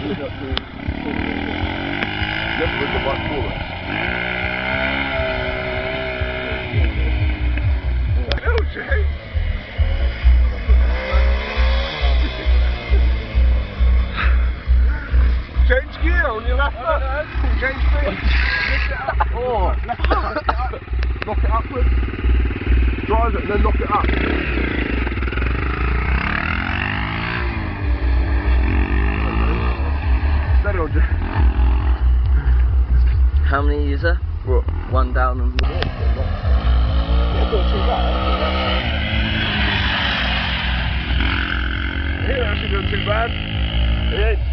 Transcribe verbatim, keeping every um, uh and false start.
Never with the white forward. Hell, Jay! Change gear on your left foot. Change gear. Lift it up. Oh, left foot. Knock it upwards. Drive it and then knock it up. Steady on, Jay. How many is there? What? One down and Yeah, it's not too bad. He ain't actually doing too bad. He ain't.